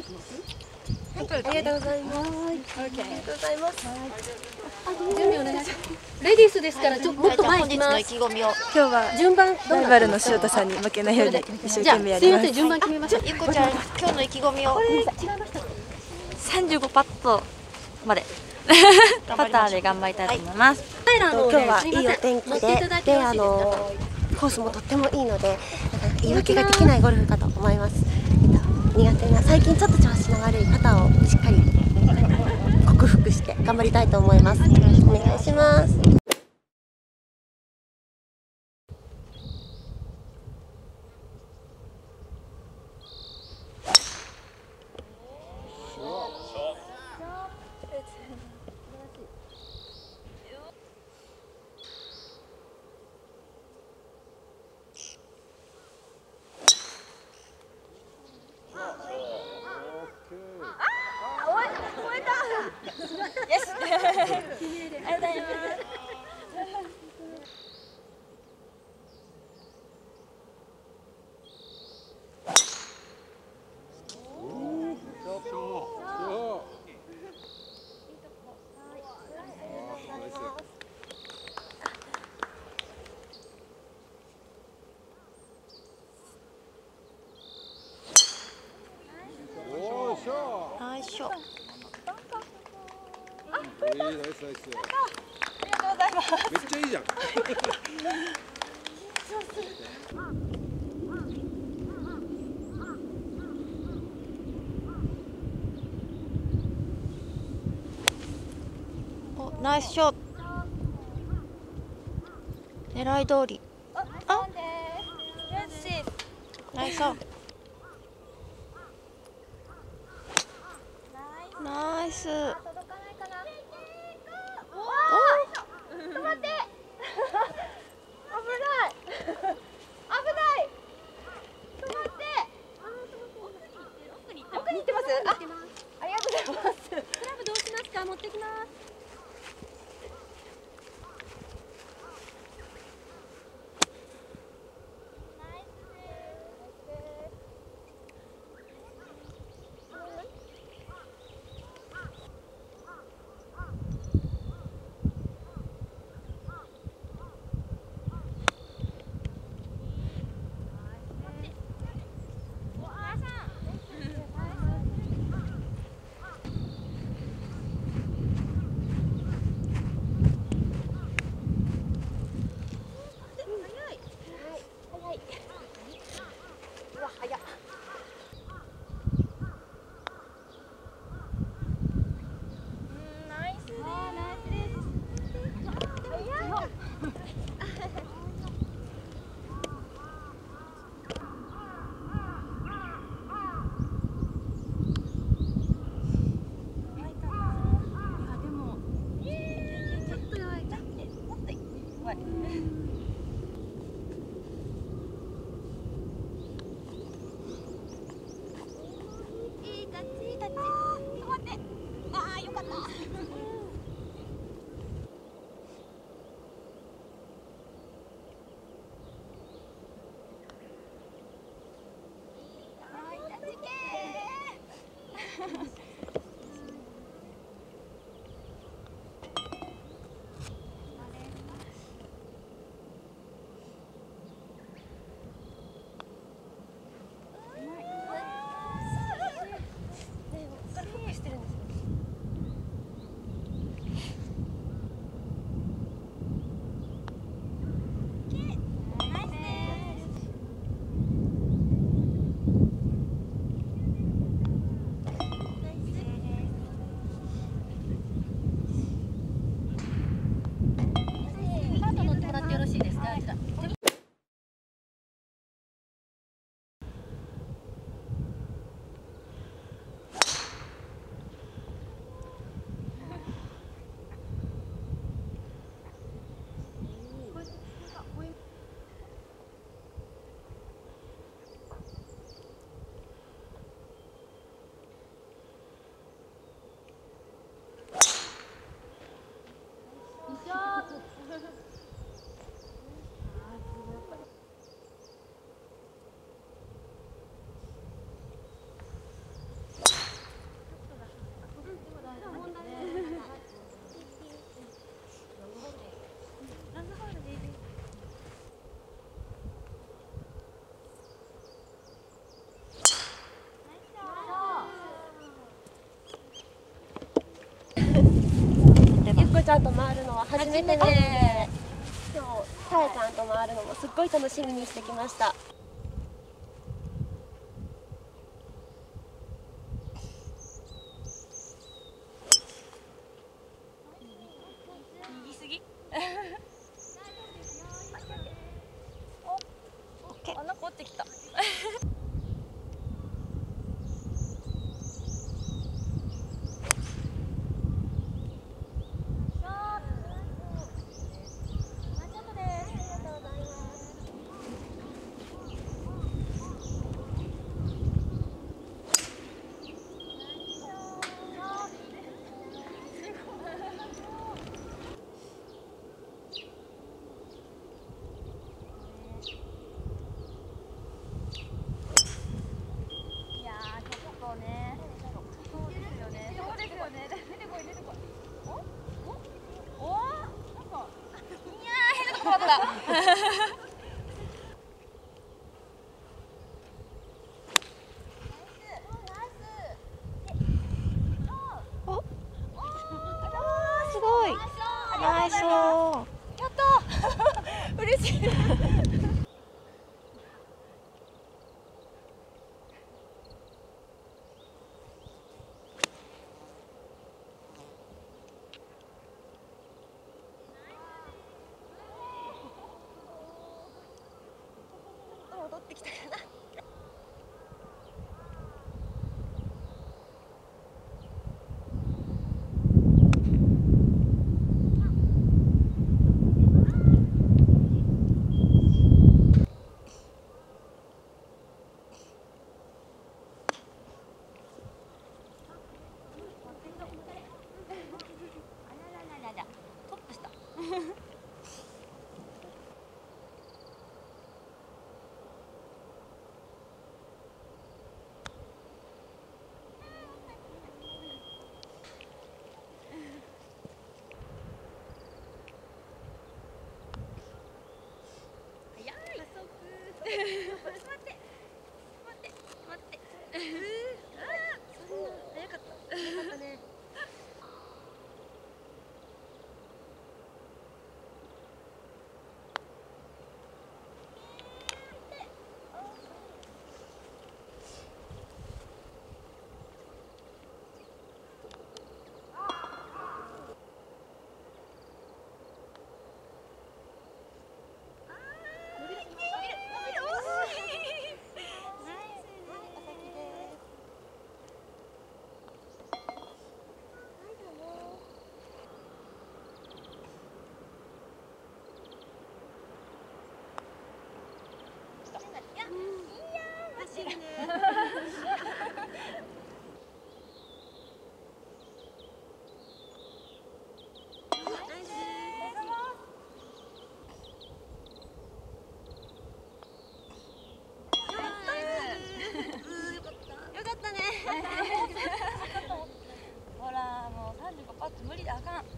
ありがとうございます。ありがとうございます。準備お願いします。レディースですから、もっと前行きます。今日は順番ライバルの塩田さんに負けないように一生懸命やります。すいません、順番決めましょう。ゆっこちゃん、今日の意気込みを。これ違いました。 35パットまでパターで頑張りたいと思います。 今日はいいお天気で、コースもとってもいいので、言い訳ができないゴルフかと思います。苦手な最近ちょっと調子の悪い肩をしっかり克服して頑張りたいと思います。お願いします。 ナイスショット。 ナイスナイス。ありがとうございます。めっちゃいいじゃん。 お、ナイスショット。狙い通り。あ、ナイスオン。ナイス。止まって。危ない。危ない。止まって。奥に行ってます。ありがとうございます。クラブどうしますか。持ってきます。 ちゃんと回るのは初めてなので、今日さえちゃんと回るのもすっごい楽しみにしてきました。 右すぎあ、なんか落ちてきたナイスー。やったー嬉しい戻ってきたかな。 トップしたほらもう35パッチ無理だあかん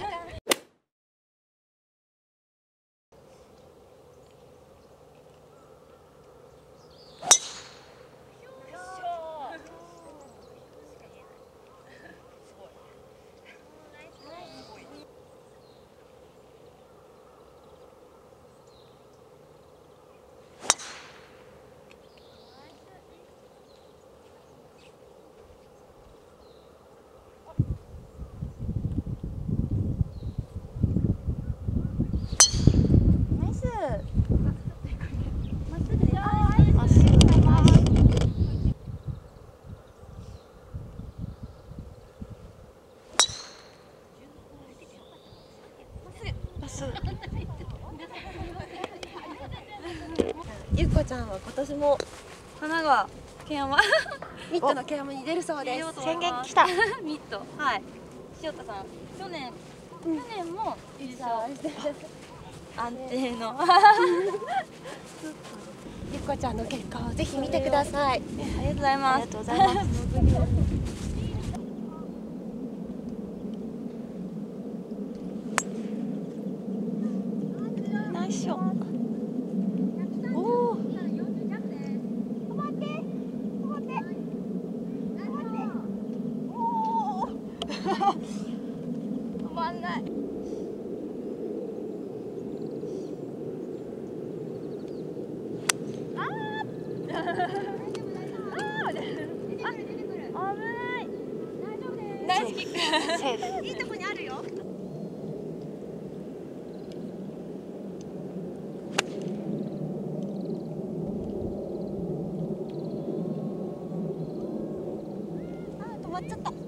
ゆっこちゃんは今年も神奈川県山ミットのケアムに出るそうです。 宣言来たミットはい塩田さん去年も優勝安定のゆっこちゃんの結果をぜひ見てください。 ありがとうございます。 ありがとうございますナイスショット。おー止まんない。 セーフ。 いいとこにあるよ。 止まっちゃった。